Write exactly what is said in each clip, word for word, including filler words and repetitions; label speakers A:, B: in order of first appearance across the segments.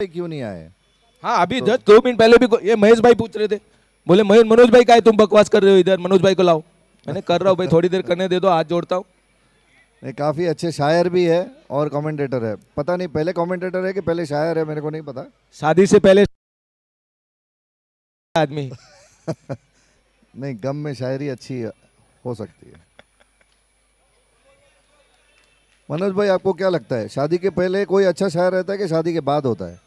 A: क्यों नहीं आए?
B: हाँ अभी तो, दो मिनट पहले भी ये महेश भाई पूछ रहे थे, बोले महेश मनोज भाई का है, तुम बकवास कर रहे हो इधर, मनोज भाई को लाओ। मैंने कर रहा हूँ भाई, थोड़ी देर करने दे दो, हाथ जोड़ता हूँ।
A: नहीं, काफी अच्छे शायर भी है और कमेंटेटर है। पता नहीं पहले कमेंटेटर है कि पहले शायर है, मेरे को नहीं पता।
B: शादी से पहले आदमी
A: नहीं, गम में शायरी अच्छी हो सकती है। मनोज भाई, आपको क्या लगता है, शादी के पहले कोई अच्छा शायर रहता है कि शादी के बाद होता है?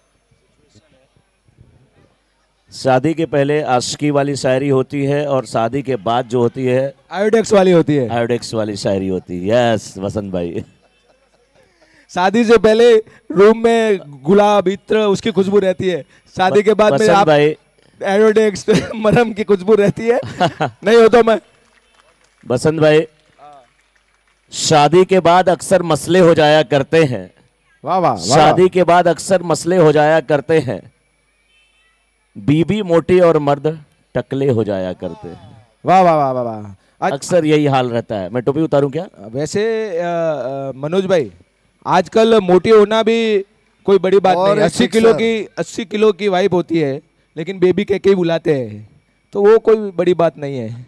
C: शादी के पहले आशिकी वाली शायरी होती है और शादी के बाद जो होती है
B: आयोडेक्स वाली होती है।
C: आयोडेक्स वाली शायरी होती है। यस वसंत भाई।
B: शादी से पहले रूम में गुलाब इत्र उसकी खुशबू रहती है, शादी के बाद में आप
C: भाई
B: आयोडेक्स मरहम की खुशबू रहती है। नहीं हो तो मैं
C: बसंत भाई, शादी के बाद अक्सर मसले हो जाया करते हैं।
B: वाह वाह।
C: शादी के बाद अक्सर मसले हो जाया करते हैं, बीबी मोटी और मर्द टकले हो जाया करते हैं।
B: वाह वाह वाह वाह।
C: अक्सर यही हाल रहता है। मैं टोपी उतारूं क्या?
B: वैसे आ, आ, मनोज भाई, आजकल मोटी होना भी कोई बड़ी बात नहीं। अस्सी किलो की अस्सी किलो की वाइफ होती है लेकिन बेबी कह के ही बुलाते हैं, तो वो कोई बड़ी बात नहीं है।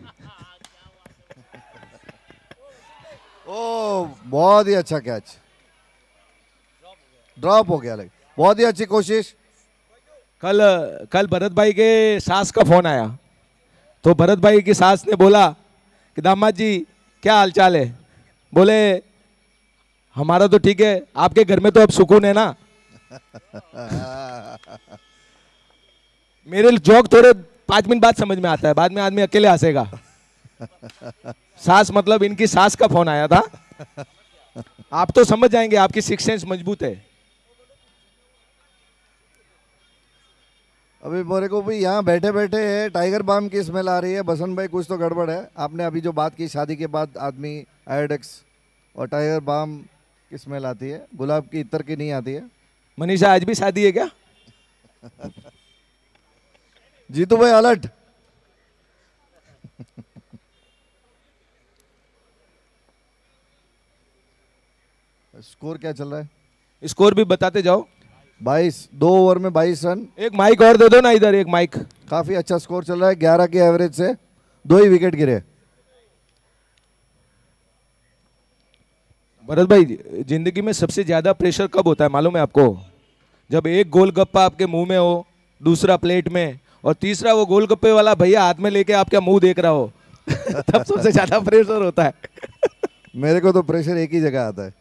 A: ओ बहुत ही अच्छा कैच, ड्रॉप हो गया, लेकिन बहुत ही अच्छी कोशिश।
B: कल कल भरत भाई के सास का फोन आया, तो भरत भाई की सास ने बोला कि दामाद जी क्या हालचाल है? बोले हमारा तो ठीक है, आपके घर में तो अब सुकून है ना। मेरे जोक थोड़े पांच मिनट बाद समझ में आता है, बाद में आदमी अकेले हंसेगा। सास मतलब इनकी सास का फोन आया था। आप तो समझ जाएंगे, आपकी सिक्स सेंस मजबूत है।
A: अभी मेरे को भी यहाँ बैठे बैठे है टाइगर बाम की स्मेल आ रही है। बसंत भाई कुछ तो गड़बड़ है। आपने अभी जो बात की शादी के बाद आदमी आयोडेक्स और टाइगर बाम की स्मेल आती है, गुलाब की इत्र की नहीं आती है।
B: मनीषा आज भी शादी है क्या?
A: जीतू भाई अलर्ट। स्कोर क्या चल रहा है?
B: स्कोर भी बताते जाओ।
A: बाईस, दो ओवर में बाईस रन।
B: एक माइक और दे दो ना इधर, एक माइक।
A: काफी अच्छा स्कोर चल रहा है, ग्यारह के एवरेज से दो ही विकेट गिरे।
B: भरत भाई, जिंदगी में सबसे ज्यादा प्रेशर कब होता है मालूम है आपको? जब एक गोलगप्पा आपके मुंह में हो, दूसरा प्लेट में, और तीसरा वो गोलगप्पे वाला भैया हाथ में लेके आपका मुंह देख रहा हो। तब सबसे ज्यादा प्रेशर होता है।
A: मेरे को तो प्रेशर एक ही जगह आता है।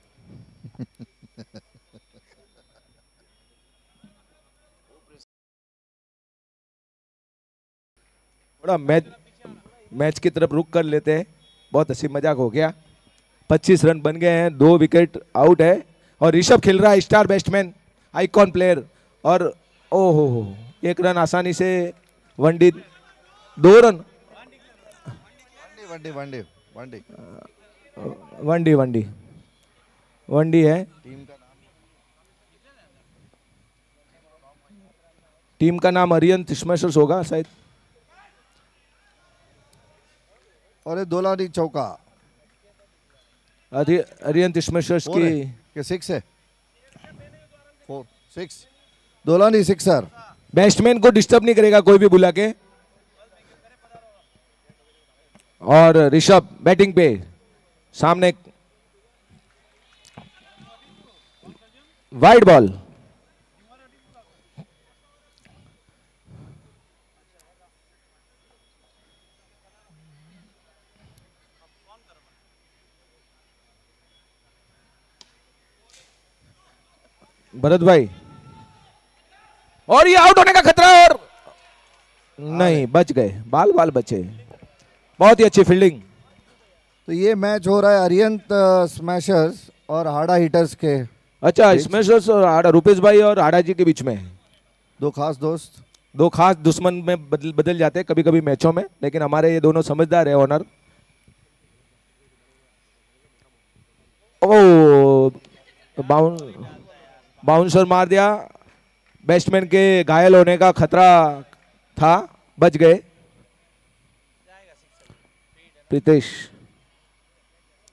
B: थोड़ा मैच मैच की तरफ रुक कर लेते हैं। बहुत हंसी मजाक हो गया। पच्चीस रन बन गए हैं, दो विकेट आउट है और ऋषभ खेल रहा है, स्टार बैट्समैन, आइकॉन प्लेयर। और ओहो हो, एक रन आसानी से वनडी, दो रन
A: वनडी वनडी वनडी
B: वनडी वनडी वनडी है।
A: टीम का नाम
B: टीम का नाम अरियंत स्मैशर्स होगा शायद।
A: और दोलानी चौका,
B: अरियंत स्मैशर्स की
A: के सिक्स है, फोर सिक्स, दोलानी सिक्सर।
B: बैट्समैन को डिस्टर्ब नहीं करेगा कोई भी बुला के। और ऋषभ बैटिंग पे, सामने वाइड बॉल। भरत भाई, और ये आउट होने का खतरा, और नहीं, बच गए, बाल बाल बचे। बहुत ही अच्छी फील्डिंग।
A: तो ये मैच हो रहा है अरियंत स्मैशर्स और हाड़ा हिटर्स के।
B: अच्छा, स्मैशर्स और हाड़ा, रुपेश भाई और हाड़ा जी के बीच में।
A: दो खास दोस्त,
B: दो खास दुश्मन में बदल बदल जाते हैं कभी कभी मैचों में, लेकिन हमारे ये दोनों समझदार है। ऑनर, ओ बाउंस बाउंसर मार दिया। बैट्समैन के घायल होने का खतरा था, बच गए। प्रीतेश,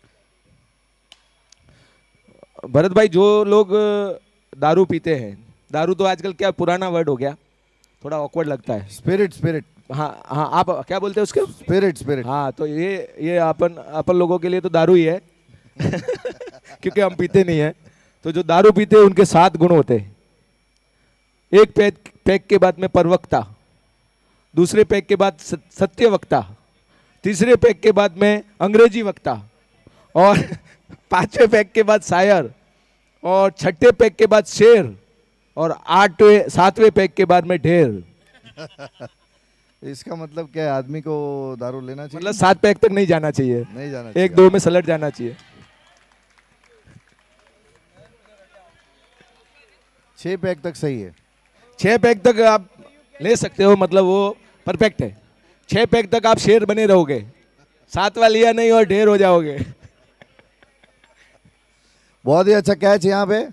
B: भरत भाई, जो लोग दारू पीते हैं, दारू तो आजकल क्या पुराना वर्ड हो गया, थोड़ा ऑकवर्ड लगता है।
A: स्पिरिट स्पिरिट
B: हाँ हाँ, आप क्या बोलते हैं उसके?
A: Spirit spirit.
B: हाँ, तो ये ये अपन अपन लोगों के लिए तो दारू ही है क्योंकि हम पीते नहीं है। तो जो दारू पीते हैं उनके सात गुण होते हैं। एक पैक पैक के बाद में परवक्ता, दूसरे पैक के बाद सत्य वक्ता, तीसरे पैक के बाद में अंग्रेजी वक्ता, और पांचवें पैक के बाद शायर, और छठे पैक के बाद शेर, और आठवें सातवें पैक के बाद में ढेर।
A: इसका मतलब क्या है, आदमी को दारू लेना चाहिए?
B: मतलब सात पैक तक नहीं जाना चाहिए,
A: नहीं जाना चाहिए,
B: एक दो में सलट जाना चाहिए।
A: छह पैक तक सही है।
B: छह पैक तक आप ले सकते हो, मतलब वो परफेक्ट है। छह पैक तक आप शेर बने रहोगे, सातवां लिया नहीं और ढेर हो जाओगे।
A: बहुत ही अच्छा कैच यहाँ पे।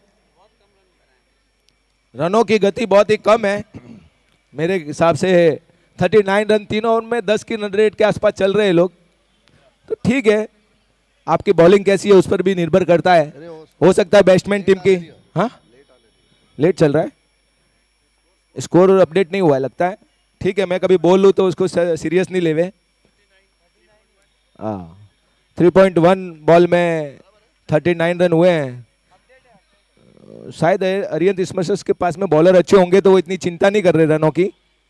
B: रनों की गति बहुत ही कम है मेरे हिसाब से। उनतालीस रन तीनों ओवर में, दस की रन रेट के आसपास चल रहे हैं लोग, तो ठीक है। आपकी बॉलिंग कैसी है उस पर भी निर्भर करता है। हो सकता है बैट्समैन टीम की, हाँ लेट चल रहा है, स्कोर अपडेट नहीं हुआ है लगता है। ठीक है, मैं कभी बोल लूँ तो उसको सीरियस नहीं लेवे। हाँ, थ्री पॉइंट वन बॉल में थर्टी नाइन रन हुए हैं। शायद अरियंत स्मशर्स के पास में बॉलर अच्छे होंगे तो वो इतनी चिंता नहीं कर रहे रनों की।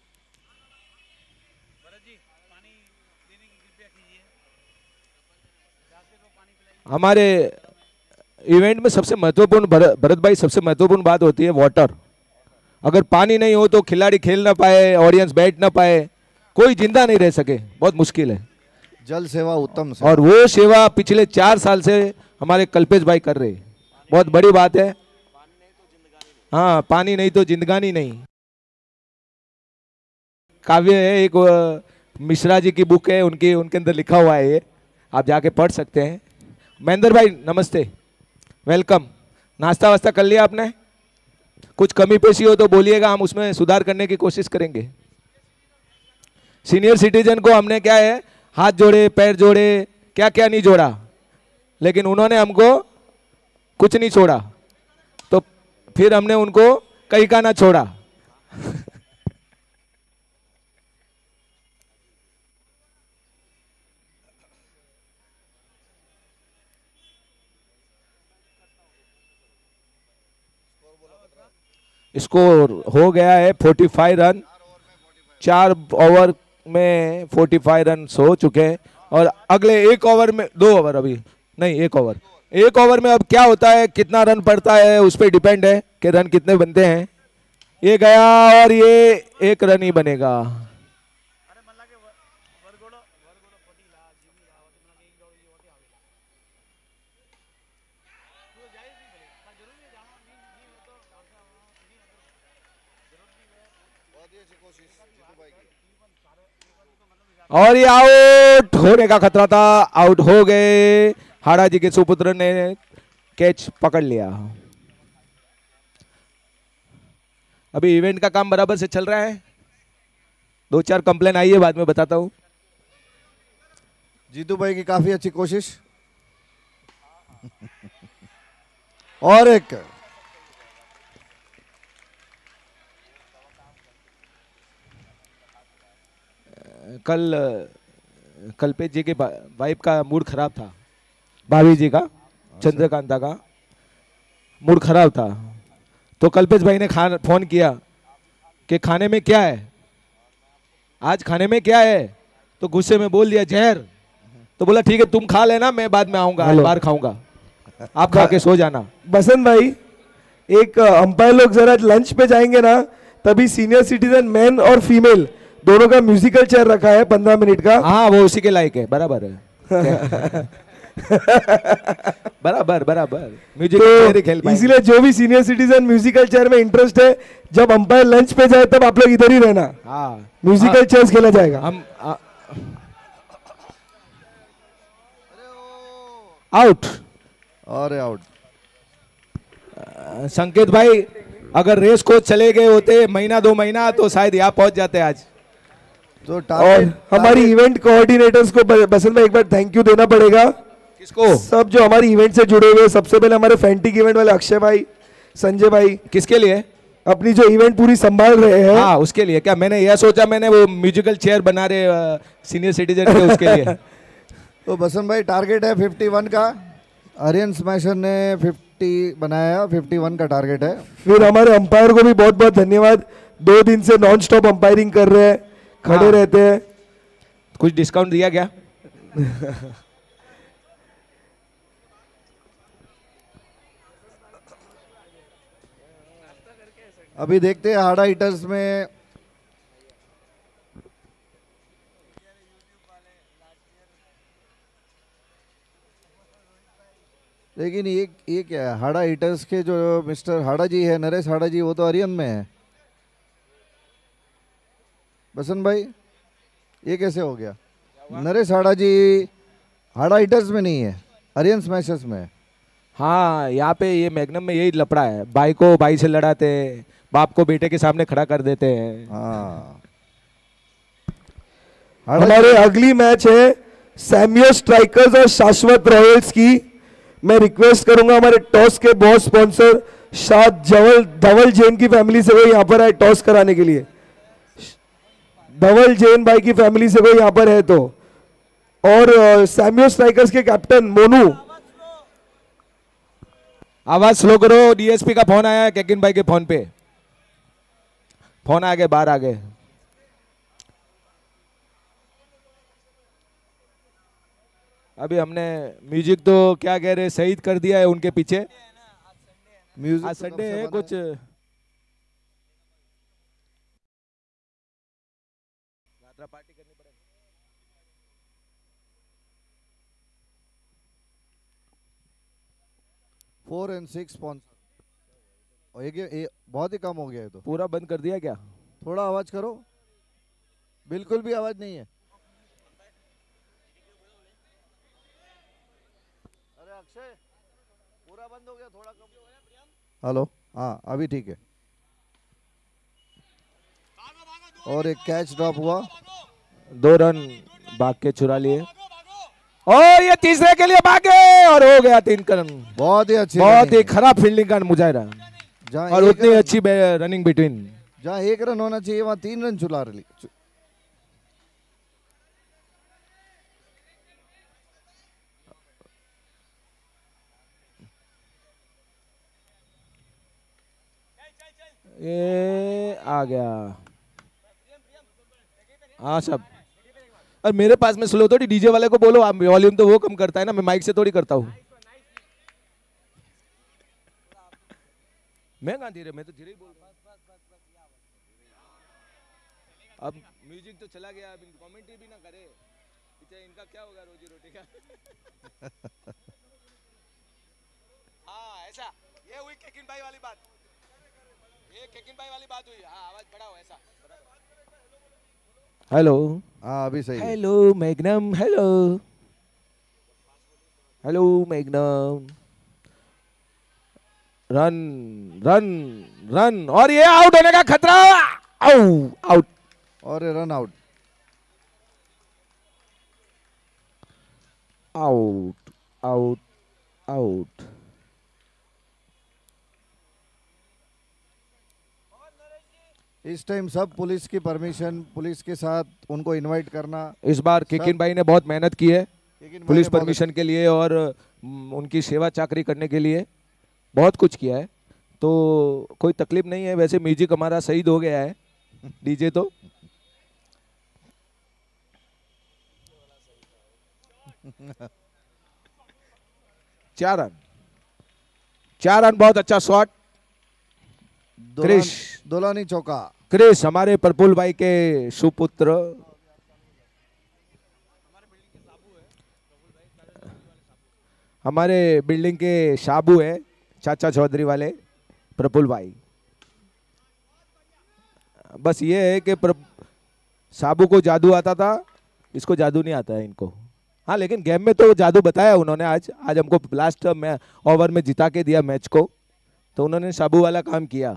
B: हमारे इवेंट में सबसे महत्वपूर्ण, भरत भाई, सबसे महत्वपूर्ण बात होती है वाटर। अगर पानी नहीं हो तो खिलाड़ी खेल ना पाए, ऑडियंस बैठ ना पाए, कोई जिंदा नहीं रह सके, बहुत मुश्किल है।
A: जल सेवा उत्तम सेवा।
B: और वो सेवा पिछले चार साल से हमारे कल्पेश भाई कर रहे हैं, बहुत बड़ी बात है। हाँ, पानी नहीं तो जिंदगानी नहीं। काव्य है, एक मिश्रा जी की बुक है उनकी, उनके अंदर लिखा हुआ है ये, आप जाके पढ़ सकते हैं। महेंद्र भाई नमस्ते, वेलकम। नाश्ता वास्ता कर लिया आपने? कुछ कमी पेशी हो तो बोलिएगा, हम उसमें सुधार करने की कोशिश करेंगे। सीनियर सिटीजन को हमने क्या है, हाथ जोड़े, पैर जोड़े, क्या क्या नहीं जोड़ा, लेकिन उन्होंने हमको कुछ नहीं छोड़ा, तो फिर हमने उनको कहीं का ना छोड़ा। स्कोर हो गया है पैंतालीस रन, चार ओवर में पैंतालीस रन हो चुके हैं। और अगले एक ओवर में, दो ओवर अभी नहीं, एक ओवर एक ओवर में अब क्या होता है, कितना रन पड़ता है उस पर डिपेंड है कि रन कितने बनते हैं। ये गया और ये एक रन ही बनेगा। और ये आउट होने का खतरा था, आउट हो गए। हाड़ा जी के सुपुत्र ने कैच पकड़ लिया। अभी इवेंट का काम बराबर से चल रहा है। दो चार कंप्लेन आई है, बाद में बताता हूं।
A: जीतू भाई की काफी अच्छी कोशिश। और एक
B: कल कल्पेश जी के वाइफ का मूड खराब था, भाभी जी का, चंद्रकांता का मूड खराब था, तो कल्पेश भाई ने खाना फोन किया कि खाने में क्या है, आज खाने में क्या है, तो गुस्से में बोल दिया जहर। तो बोला ठीक है तुम खा लेना, मैं बाद में आऊंगा, आज बाहर खाऊंगा, आप खा के सो जाना।
D: बसंत भाई, एक अंपायर लोग जरा लंच पे जाएंगे ना, तभी सीनियर सिटीजन मैन और फीमेल दोनों का म्यूजिकल चेयर रखा है पंद्रह मिनट का।
B: हाँ, वो उसी के लायक है, बराबर है। बराबर बराबर म्यूजिकल चेयर खेल पाएंगे।
D: इसीलिए जो भी सीनियर सिटीजन म्यूजिकल चेयर में इंटरेस्ट है, जब अंपायर लंच पे जाए तब आप लोग इधर ही रहना।
B: हाँ,
D: म्यूजिकल चेयर्स खेला जाएगा।
B: हम आउट
A: और आउट।
B: संकेत भाई, अगर रेस कोच चले गए होते महीना दो महीना तो शायद यहाँ पहुंच जाते आज।
A: तो
D: और हमारी इवेंट कोऑर्डिनेटर्स को बसंत भाई एक बार थैंक यू देना पड़ेगा।
B: किसको?
D: सब जो हमारी इवेंट से जुड़े हुए, सबसे पहले हमारे फैंटिक इवेंट वाले अक्षय भाई, संजय भाई।
B: किसके लिए?
D: अपनी जो इवेंट पूरी संभाल रहे हैं।
B: हाँ उसके लिए क्या मैंने यह सोचा, मैंने वो म्यूजिकल चेयर बना रहे सीनियर सिटीजन के उसके लिए।
A: तो बसंत भाई टारगेट है इक्यावन का, आर्यन स्मैशर ने पचास बनाया, इक्यावन का टारगेट है।
D: फिर हमारे अंपायर को भी बहुत बहुत धन्यवाद, दो दिन से नॉन स्टॉप अंपायरिंग कर रहे हैं, खड़े
B: हाँ।
D: रहते हैं।
B: कुछ डिस्काउंट दिया क्या?
A: अभी देखते हैं हाड़ा हिटर्स में लेकिन ये ये क्या है, हाड़ा हिटर्स के जो मिस्टर हाड़ा जी है, नरेश हाड़ा जी, वो तो आर्यन में है। बसंत भाई ये कैसे हो गया? नरेश हाड़ा जी हाड़ा हिटर्स में नहीं है, आर्यन स्मैशर्स में है।
B: हाँ यहाँ पे ये मैग्नम में यही लफड़ा है, भाई को भाई से लड़ाते हैं, बाप को बेटे के सामने खड़ा कर देते हैं।
A: हाँ
D: हमारे अगली मैच है सैम्यो स्ट्राइकर्स और शाश्वत रॉयल्स की। मैं रिक्वेस्ट करूंगा हमारे टॉस के बॉस स्पॉन्सर शाद जवल धवल जैन की फैमिली से कोई यहाँ पर आए टॉस कराने के लिए। धवल जैन भाई की फैमिली से कोई यहाँ पर है तो। और सैम्यो स्ट्राइकर्स के कैप्टन मोनू,
B: आवाज स्लो करो, डीएसपी का फोन आया है केकिन भाई के फोन पे, फोन आ गए, बाहर आ गए। अभी हमने म्यूजिक तो क्या कह रहे शहीद कर दिया है उनके पीछे।
A: म्यूजिक
B: आज
A: तो कब
B: संडे
A: से
B: है,
A: बना
B: कुछ पार्टी करनी पड़ेगी।
A: फोर एंड सिक्स स्पॉन्सर और ये, ये बहुत ही कम हो गया है। तो
B: पूरा बंद कर दिया क्या?
A: थोड़ा आवाज करो, बिल्कुल भी आवाज नहीं है। अरे अक्षय पूरा बंद हो गया, थोड़ा कम। हेलो, हाँ अभी ठीक है। और एक कैच ड्रॉप हुआ,
B: दो रन भाग के चुरा लिए और ये तीसरे के लिए भागे और हो गया तीन रन।
A: बहुत ही अच्छी,
B: बहुत ही खराब फील्डिंग का मुजाहिरा
A: जहाँ
B: और
A: एक
B: उतनी
A: रन-
B: अच्छी रनिंग बिटवीन।
A: जहाँ एक रन होना चाहिए वहाँ तीन रन चुला रही।
B: ये आ गया। हाँ सब, और मेरे पास में स्लो थोड़ी, डीजे वाले को बोलो, आप वॉल्यूम तो वो कम करता है ना, मैं माइक से थोड़ी करता हूँ। मैं कहाँ धीरे, मैं तो धीरे ही बोल रहा हूँ। अब म्यूजिक तो चला गया, अब कमेंट्री भी ना करे, इनका क्या होगा रोजी रोटी का। हाँ ऐसा, ये हुई केकिन भाई वाली बात, ये केकिन भाई वाली बात हुई। हाँ आवाज बढ़ाओ ऐसा। हेलो,
A: हाँ अभी सही है।
B: Hello Magnum, hello hello Magnum, run run run और ये आउट होने का खतरा। आउ आउट
A: और run out,
B: out out out.
A: इस टाइम सब पुलिस की परमिशन, पुलिस के साथ उनको इनवाइट करना।
B: इस बार केकिन भाई ने बहुत मेहनत की है
A: लेकिन
B: पुलिस
A: मैंने बहुत-
B: परमिशन के लिए और उम, उनकी सेवा चाकरी करने के लिए बहुत कुछ किया है, तो कोई तकलीफ नहीं है। वैसे म्यूजिक हमारा शहीद हो गया है, डीजे तो चार रन, चार रन, बहुत अच्छा शॉट।
A: दोलान-
B: क्रिश
A: दोलानी चौका।
B: क्रिश हमारे प्रफुल्ल भाई के सुपुत्र, हमारे बिल्डिंग के शाबू है, चाचा चौधरी वाले प्रफुल्ल भाई। बस ये है कि प्र... साबू को जादू आता था, इसको जादू नहीं आता है इनको। हाँ लेकिन गेम में तो जादू बताया उन्होंने। आज आज हमको लास्ट में ओवर में जिता के दिया मैच को, तो उन्होंने साबू वाला काम किया।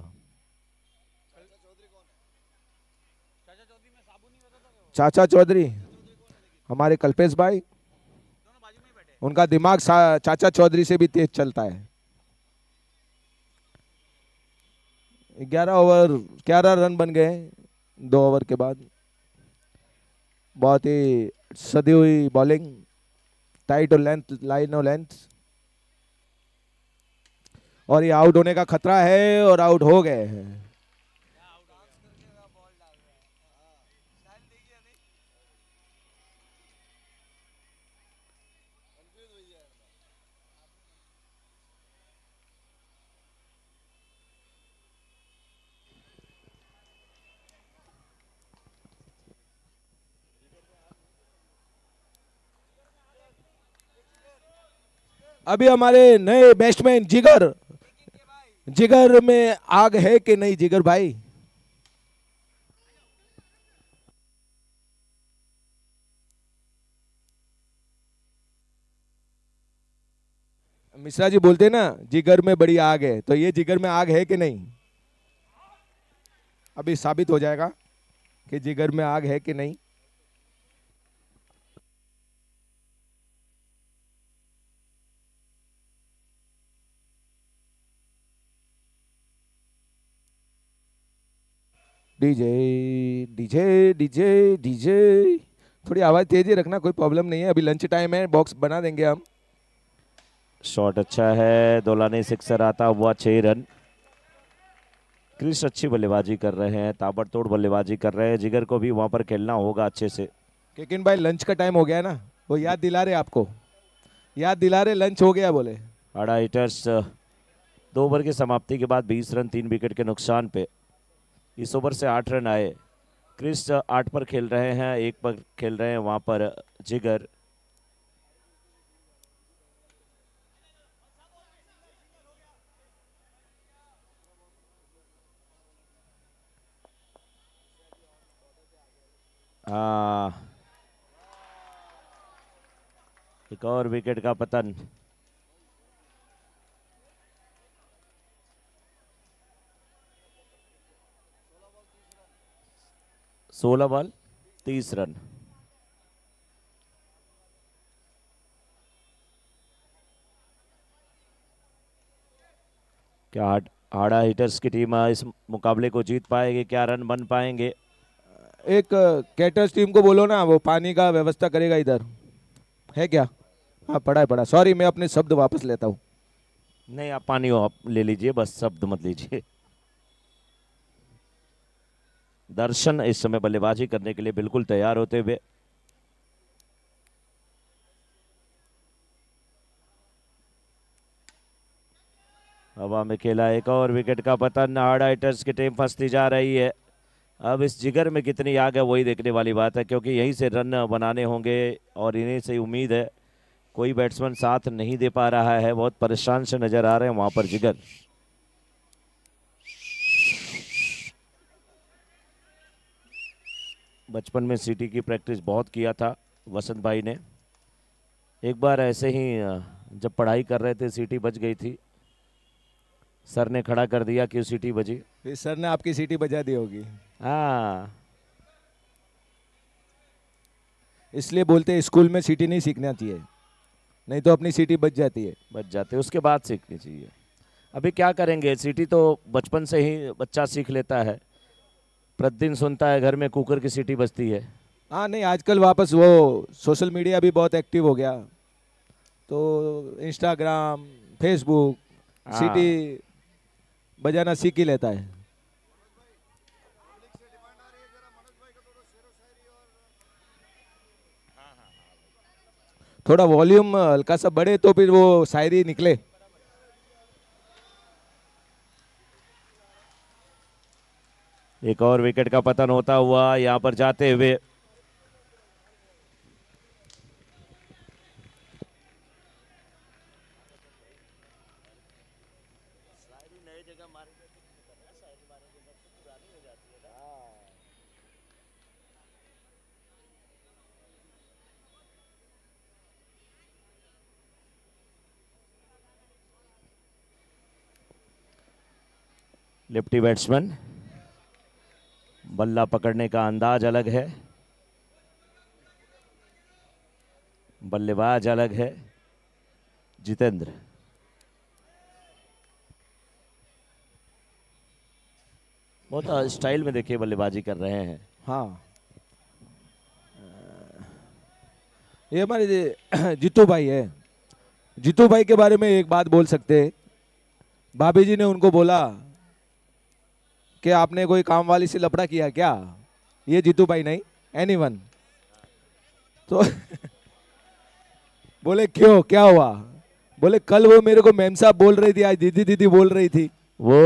B: चाचा चौधरी हमारे कल्पेश भाई, उनका दिमाग चाचा चौधरी से भी तेज चलता है। ग्यारह ओवर ग्यारह रन बन गए दो ओवर के बाद। बहुत ही सदी हुई बॉलिंग, टाइट और लेंथ, लाइन और लेंथ, और ये आउट होने का खतरा है और आउट हो गए हैं। अभी हमारे नए बैट्समैन जिगर, जिगर में आग है कि नहीं जिगर भाई? मिश्रा जी बोलते ना जिगर में बड़ी आग है, तो ये जिगर में आग है कि नहीं? अभी साबित हो जाएगा कि जिगर में आग है कि नहीं। डीजे डीजे डीजे डीजे, थोड़ी आवाज तेज ही रखना, कोई प्रॉब्लम नहीं है, अभी लंच टाइम है, बॉक्स बना देंगे हम।
C: शॉट अच्छा है, दोलाने सिक्सर आता हुआ, छह रन। क्रिस अच्छी बल्लेबाजी कर रहे हैं, ताबड़तोड़ बल्लेबाजी कर रहे हैं, जिगर को भी वहां पर खेलना होगा अच्छे से।
B: लेकिन भाई लंच का टाइम हो गया है ना, वो याद दिला रहे आपको, याद दिला रहे लंच हो गया बोले।
C: आड़ा हिटर्स दो ओवर की समाप्ति के बाद बीस रन तीन विकेट के नुकसान पे। इस ओवर से आठ रन आए। क्रिस आठ पर खेल रहे हैं, एक पर खेल रहे हैं वहां पर जिगर। आ, एक और विकेट का पतन। सोलह बॉल तीस रन। क्या हाड़ा हिटर्स की टीम इस मुकाबले को जीत पाएगी? क्या रन बन पाएंगे?
B: एक कैटर्स टीम को बोलो ना, वो पानी का व्यवस्था करेगा इधर, है क्या? हाँ पड़ा है, पड़ा। सॉरी, मैं अपने शब्द वापस लेता हूँ।
C: नहीं, आप पानी आप ले लीजिए, बस शब्द मत लीजिए। दर्शन इस समय बल्लेबाजी करने के लिए बिल्कुल तैयार होते हुए। हवा में खेला, एक और विकेट का पतन। हाड़ा हिटर्स की टीम फंसती जा रही है। अब इस जिगर में कितनी आग है वही देखने वाली बात है, क्योंकि यहीं से रन बनाने होंगे और इन्हीं से उम्मीद है। कोई बैट्समैन साथ नहीं दे पा रहा है, बहुत परेशान से नजर आ रहे हैं वहां पर जिगर। बचपन में सीटी की प्रैक्टिस बहुत किया था वसंत भाई ने। एक बार ऐसे ही जब पढ़ाई कर रहे थे सीटी बज गई थी, सर ने खड़ा कर दिया, क्यों सीटी बजी?
B: फिर सर ने आपकी सीटी बजा दी होगी।
C: हाँ,
B: इसलिए बोलते हैं स्कूल में सीटी नहीं सीखना चाहिए, नहीं तो अपनी सीटी बच जाती है।
C: बच जाते, उसके बाद सीखनी चाहिए। अभी क्या करेंगे, सीटी तो बचपन से ही बच्चा सीख लेता है। प्रतिदिन सुनता है घर में कुकर की सीटी बजती है।
B: हाँ नहीं, आजकल वापस वो सोशल मीडिया भी बहुत एक्टिव हो गया, तो इंस्टाग्राम, फेसबुक,
C: हाँ।
B: सीटी बजाना सीख ही लेता है। थोड़ा वॉल्यूम हल्का सा बढ़े तो फिर वो शायरी निकले।
C: एक और विकेट का पतन होता हुआ यहां पर जाते हुए। लेफ्टी बैट्समैन, बल्ला पकड़ने का अंदाज अलग है, बल्लेबाज अलग है। जितेंद्र बहुत स्टाइल में देखिए बल्लेबाजी कर रहे हैं।
B: हाँ, ये हमारे जे- जीतू भाई है। जीतू भाई के बारे में एक बात बोल सकते हैं। भाभी जी ने उनको बोला कि आपने कोई काम वाली से लफड़ा किया क्या? ये जीतू भाई नहीं, एनीवन। तो बोले क्यों, क्या हुआ? बोले कल वो मेरे को मैम साहब बोल रही थी, आज दीदी दीदी बोल रही थी।
C: वो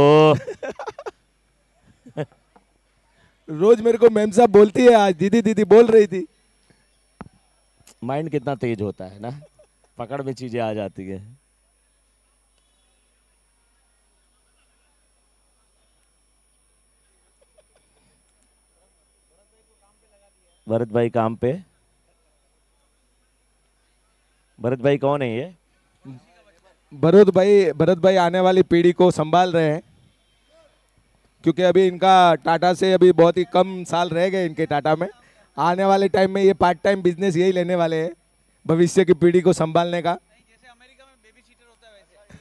B: रोज मेरे को मैम साहब बोलती है, आज दीदी दीदी बोल रही थी।
C: माइंड कितना तेज होता है ना, पकड़ में चीजें आ जाती है। भरत भाई काम पे। भरत भाई कौन है ये?
B: भरत भाई भरत भाई आने वाली पीढ़ी को संभाल रहे हैं, क्योंकि अभी इनका टाटा से अभी बहुत ही कम साल रह गए इनके टाटा में। आने वाले टाइम में ये पार्ट टाइम बिजनेस यही लेने वाले हैं, भविष्य की पीढ़ी को संभालने का।
E: जैसे अमेरिका में बेबी सीटर होता है वैसे।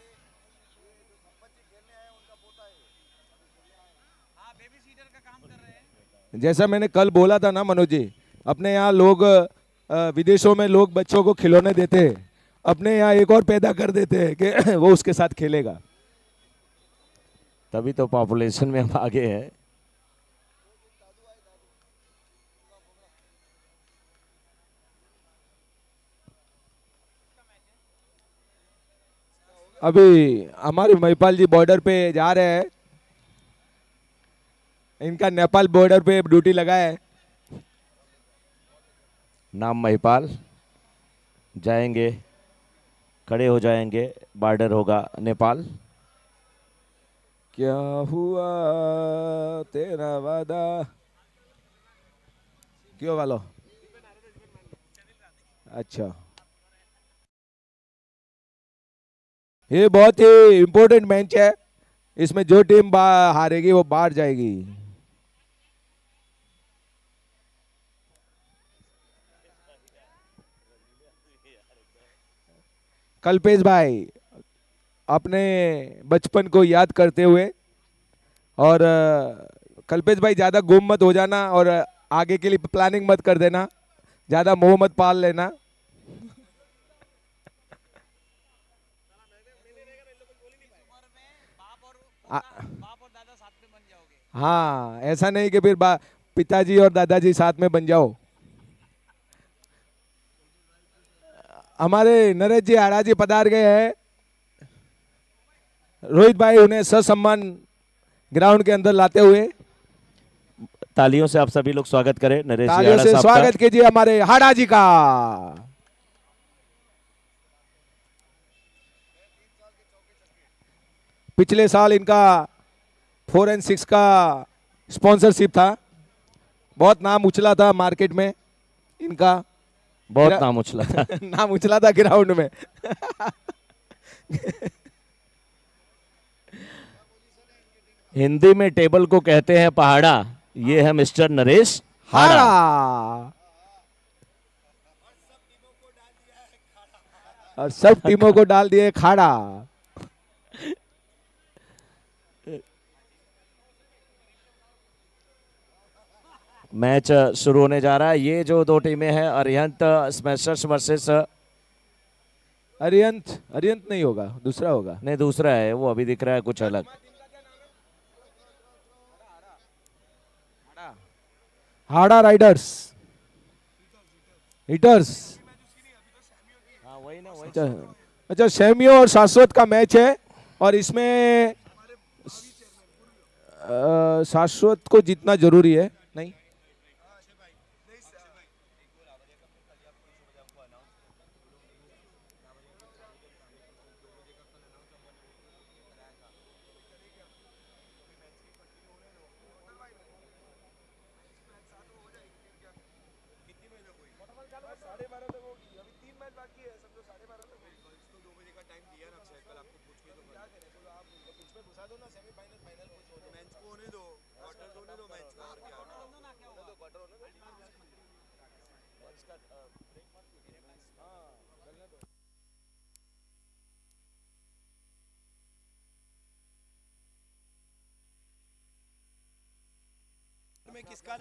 E: हाँ, बेबी सीटर का काम कर रहे हैं।
B: जैसा मैंने कल बोला था ना मनोज जी, अपने यहाँ लोग अ, विदेशों में लोग बच्चों को खिलौने देते हैं, अपने यहाँ एक और पैदा कर देते हैं कि वो उसके साथ खेलेगा।
C: तभी तो पॉपुलेशन में हम आगे हैं।
B: अभी हमारे महिपाल जी बॉर्डर पे जा रहे हैं, इनका नेपाल बॉर्डर पे ड्यूटी लगा है।
C: नाम महिपाल, जाएंगे, खड़े हो जाएंगे, बॉर्डर होगा नेपाल।
B: क्या हुआ तेरा वादा, क्यों वालो? अच्छा, ये बहुत ही इंपॉर्टेंट मैच है, इसमें जो टीम हारेगी वो बाहर जाएगी। कल्पेश भाई अपने बचपन को याद करते हुए, और अ, कल्पेश भाई ज़्यादा गुम मत हो जाना और आगे के लिए प्लानिंग मत कर देना, ज़्यादा मोह मत पाल लेना। आ,
E: बाप और दादा साथ में बन जाओगे।
B: हाँ, ऐसा नहीं कि फिर बा पिताजी और दादाजी साथ में बन जाओ। हमारे नरेश जी आड़ा जी पधार गए हैं। रोहित भाई उन्हें ससम्मान ग्राउंड के अंदर लाते हुए
C: तालियों से आप सभी लोग स्वागत करें नरेश जी
B: तालियों
C: आड़ा
B: से
C: साहब का।
B: स्वागत कीजिए हमारे हाड़ा जी का। पिछले साल इनका फोर एंड सिक्स का स्पॉन्सरशिप था, बहुत नाम उछला था मार्केट में इनका।
C: बहुत
B: गिरा-
C: नाम उछला था।
B: नाम उछला था ग्राउंड में।
C: हिंदी में टेबल को कहते हैं पहाड़ा, ये है मिस्टर नरेश हाड़ा।
B: हाड़ा, और सब टीमों को डाल दिए खाड़ा।
C: मैच शुरू होने जा रहा है। ये जो दो टीमें हैं, अरिहंत स्मैशर्स वर्सेस,
B: अरियंत अरियंत नहीं होगा, दूसरा होगा।
C: नहीं दूसरा है वो, अभी दिख रहा है कुछ अलग।
B: Hada riders, hitters.
C: हाँ वही ना, वही।
B: अच्छा अच्छा, सैमियो और शाश्वत का मैच है, और इसमें अ, शाश्वत को जीतना जरूरी है। नहीं, में किसका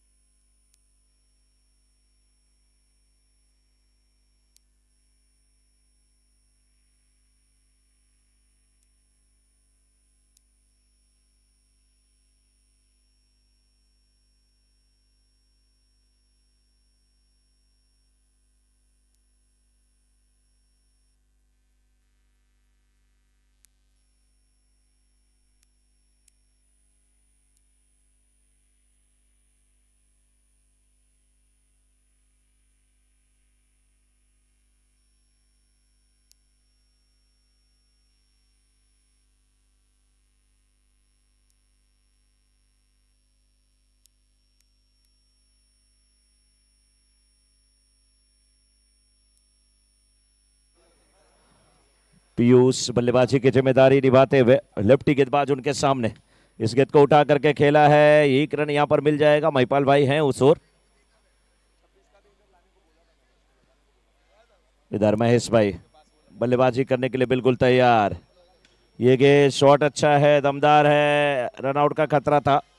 C: पीयूष बल्लेबाजी की जिम्मेदारी निभाते हुए, लेफ्टी गेंदबाज उनके सामने, इस गेंद को उठा करके खेला है, एक रन यहां पर मिल जाएगा। महिपाल भाई हैं उस ओर, इधर महेश भाई बल्लेबाजी करने के लिए बिल्कुल तैयार। ये गेंद शॉट अच्छा है, दमदार है, रन आउट का खतरा था।